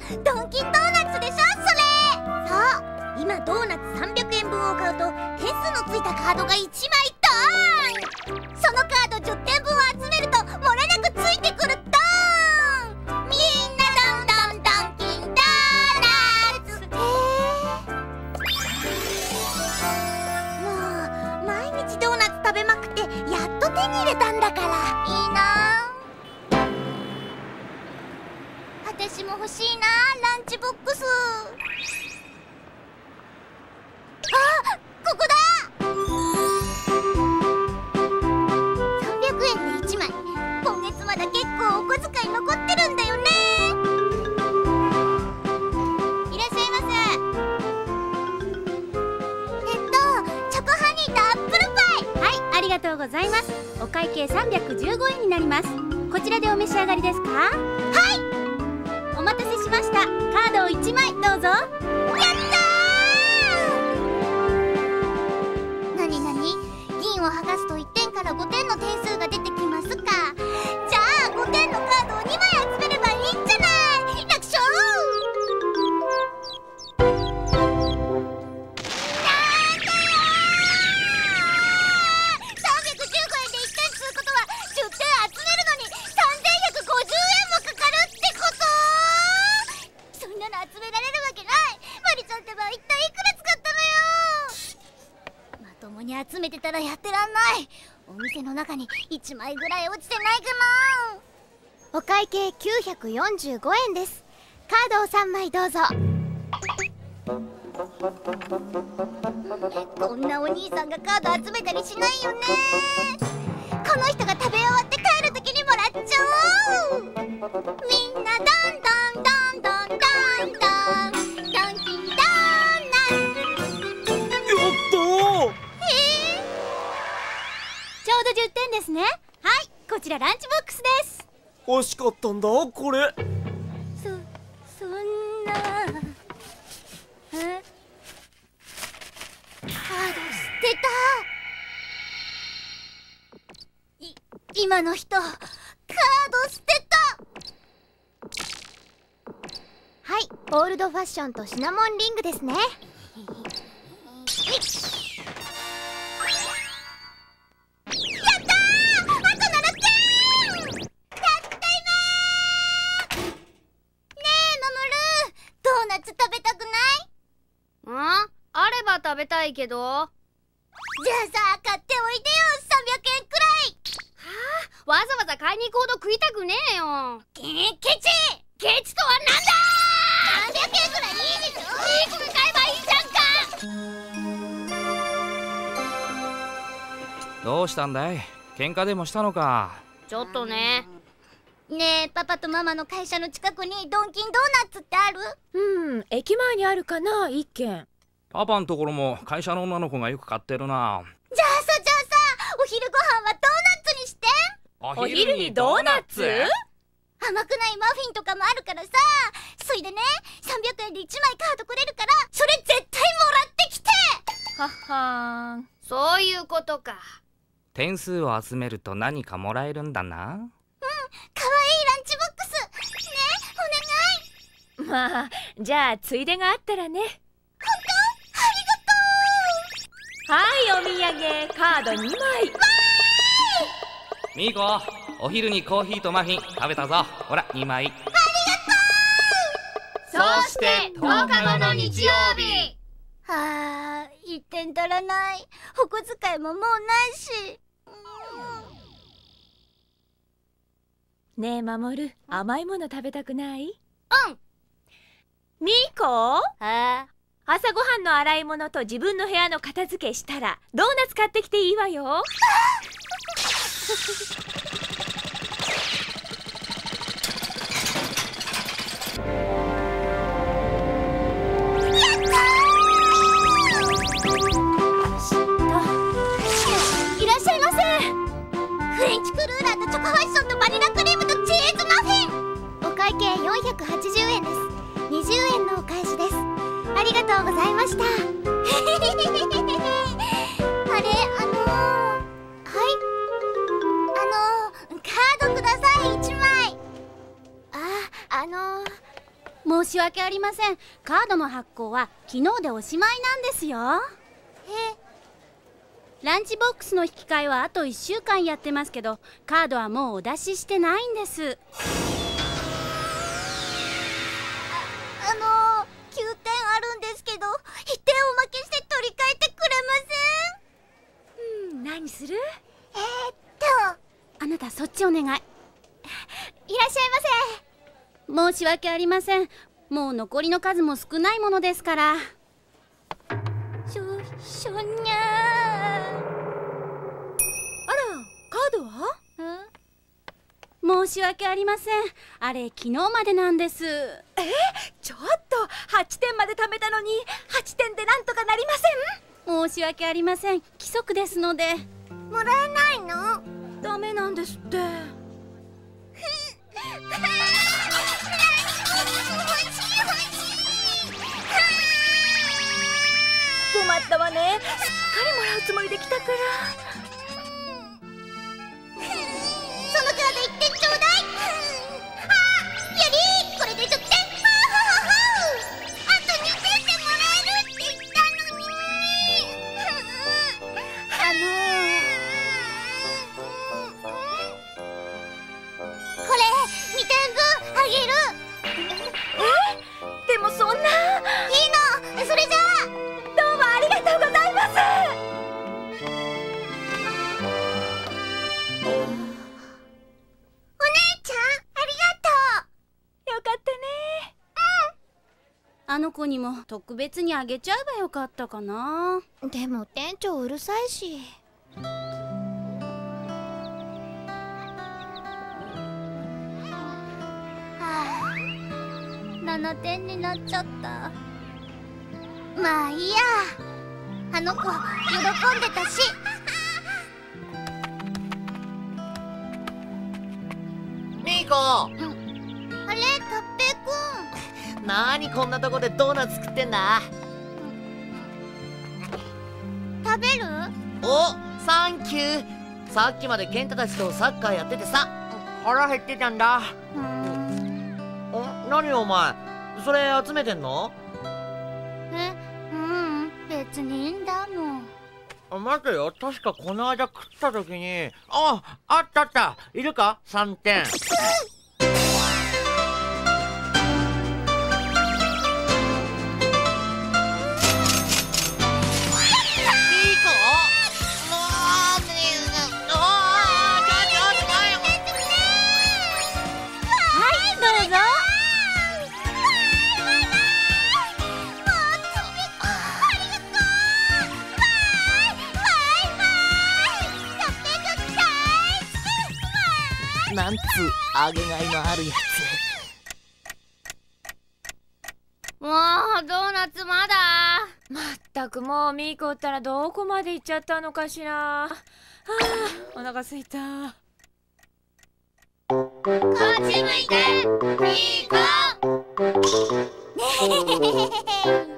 ドンキンドーナツでしょそれ。そう、今ドーナツ300円分を買うと点数のついたカードが1枚ドーン。そのカード10点分を集めると漏れなくついてくるドーン。みんなドンドンドンキンドーナツ。もう毎日ドーナツ食べまくってやっと手に入れたんだからいいな。私も欲しいなランチボックス。あ、ここだ。300円で1枚。今月まだ結構お小遣い残ってるんだよね。いらっしゃいませ。チョコハニーとアップルパイ。はい、ありがとうございます。お会計315円になります。こちらでお召し上がりですか？はい、お待たせしました。カードを1枚どうぞ。やったー。なになに、銀を剥がすと1点から5点の点数が出てきますか。じゃあ5点のカードを2枚集めればいいんじゃない。楽勝。なんだよー。315円で1点つうことは10点集めるのに3150円もかかるってこと？そんなの集められるわけない。マリちゃんってば一体いくら使ったのよ。まともに集めてたらやってらんない。お店の中に1枚ぐらい落ちてないかな。お会計945円です。カードを3枚どうぞ。こんなお兄さんがカード集めたりしないよね。この人が食べ終わって帰る時にもらっちゃおう。みんなどんどんどんどんどんどんドンキンドーナツ。 やったー。 ちょうど10点ですね。はい、こちらランチボックスです。 欲しかったんだこれ。 そんな。カード捨てた。今の人カード捨てた。はい、オールドファッションとシナモンリングですね。 あれば食べたいけど。じゃあさ、買っておいでよ、300円くらい。 はあ、わざわざ買いに行くほど食いたくねえよ。 ケチケチとはなんだ。300円くらいいいでしょ。 いい子で買えばいいじゃんか。 どうしたんだい？喧嘩でもしたのか？ ちょっとね。 ねえ、パパとママの会社の近くにドンキンドーナツってある？ 駅前にあるかな、一軒。 パパんところも会社の女の子がよく買ってるな。 じゃあさ、お昼ご飯はドーナツにして。 お昼にドーナツ？ 甘くないマフィンとかもあるからさ。そいでね、300円で1枚カードくれるから、それ絶対もらってきて。 はっはーん。 そういうことか。 点数を集めると何かもらえるんだな。 かわいいランチボックス。ね、お願い。 まあ、じゃあついでがあったらね。 本当？ありがとう。 はい、お土産カード2枚。 ミーコ、お昼にコーヒーとマフィン食べたぞ。ほら2枚。ありがとう。そして10日後の日曜日。 はあ、1点足らない。お小遣いももうないし。 ねえ、マモル、甘いもの食べたくない？ うん。 ミーコ？ 朝ごはんの洗い物と自分の部屋の片付けしたらドーナツ買ってきていいわよ。 いらっしゃいませ。フレンチクルーラーとチョコファッションとバニラクリームとチーズマフィン。お会計480円です。20円のお返しです。ありがとうございました。あれ、はい、カードください、1枚。 申し訳ありません。カードの発行は昨日でおしまいなんですよ。ランチボックスの引き換えはあと1週間やってますけど、カードはもうお出ししてないんです。9点あるんですけど、1点おまけして取り替えてくれません？ 何する？ あなたそっちお願い。いらっしゃいませ。申し訳ありません。もう残りの数も少ないものですから。しょにゃー。 あら、カードは？ 申し訳ありません。あれ昨日までなんです。 ちょっと8点まで貯めたのに8点でなんとかなりません？ 申し訳ありません。規則ですので。もらえないの？ ダメなんですって。困ったわね。すっかりもらうつもりで来たから。 そのカード1点ちょうだい。やりー、これで10点。あと2点でもらえるって言ったのに。これ2点分あげる。 でもそんな。 いいの、それじゃあ。 どうもありがとうございます。 お姉ちゃん、ありがとう。 よかったね。 あの子にも特別にあげちゃえばよかったかな。でも店長うるさいし。7点になっちゃった。まあいいや。あの子喜んでたし。 ミーコ、 あれ、たっぺいくん。 なにこんなとこでドーナツ食ってんだ。 食べる？ お、サンキュー。さっきまでケンタたちとサッカーやっててさ、腹減ってたんだ。何お前、それ集めてんの？ 別にいいんだもん。 待てよ、確かこの間食った時に、あったあった、いるか3点。なんつあげがいのあるやつ。 もうドーナツまだ。 まったくもうミーコったらどこまで行っちゃったのかしら。お腹すいた。 こっち向いてミーコ。